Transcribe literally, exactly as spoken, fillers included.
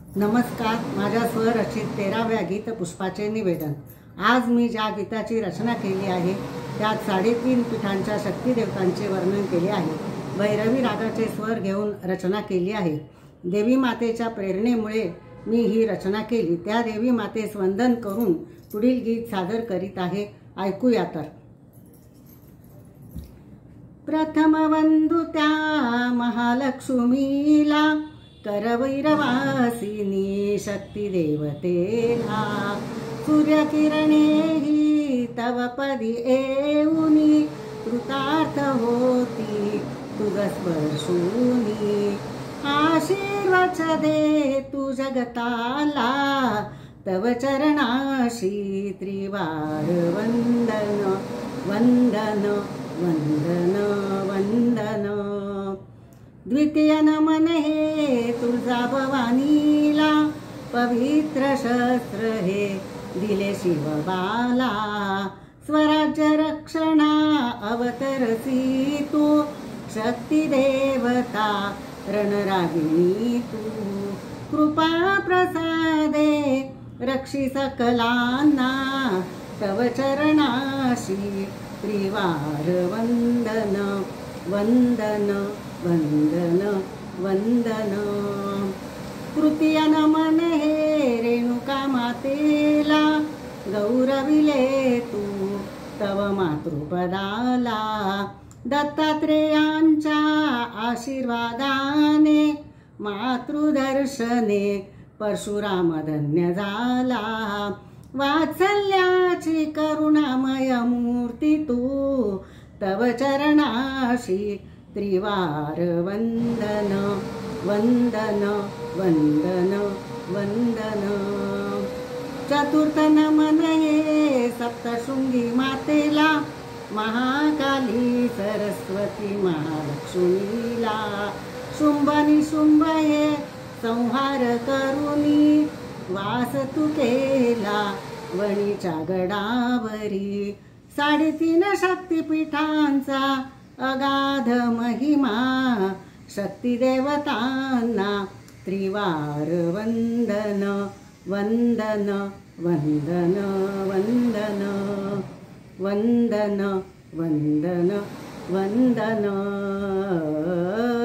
नमस्कार, माझ्या स्वरचित तेराव्या गीतपुष्पाचे निवेदन। आज मी ज्या गीताची रचना केली आहे त्यात साडेतीन पीठांच्या शक्तिदेवतांचे वर्णन केले आहे। भैरवी रागाचे स्वर घेऊन रचना केली आहे। देवी मातेच्या प्रेरणेमुळे मी ही रचना केली। त्या देवी मातेस वंदन करून पुढील गीत सादर करीत आहे, ऐकूया तर। प्रथम वंदू त्या महालक्ष्मीला, करवैरवासिनी शक्ती देवतेला। सूर्यकिरणे ही तव पदी येऊनी, कृतार्थ होती तुझ स्पर्शूनी। आशीर्वाद दे तू जगताला, तव चरणाशी त्रिवार वंदन वंदन वंदन वंदन। द्वितीय नमन हे तुळजा भवानीला, पवित्र शस्त्र हे दिले शिवबाला। स्वराज्य रक्षणा अवतरसी तू, शक्ती देवता रणरागिणी तू। कृपा प्रसादे रक्षी सकलांना, तव चरणाशी त्रिवार वंदन वंदन वंदन वंदन। तृतीय नमन हे रेणुका मातेला, गौरविले तू तव मातृपदाला। दत्तात्रेयांच्या आशीर्वादाने, मातृदर्शने परशुराम धन्य झाला। वात्सल्याची करुणामय मूर्ती तू, तव चरणाशी त्रिवार वंदन वंदन वंदन वंदन। चतुर्थ नमन हे सप्तशृंगी मातेला, महाकाली सरस्वती महालक्ष्मीला। शुंभ निशुंभ हे संहार करुनी, वास तू केला वणीच्या गडावरी। साडेतीन शक्तिपीठांचा अगाध महिमा, शक्ती देवतांना त्रिवार वंदन वंदन वंदन वंदन वंदन वंदन वंदन।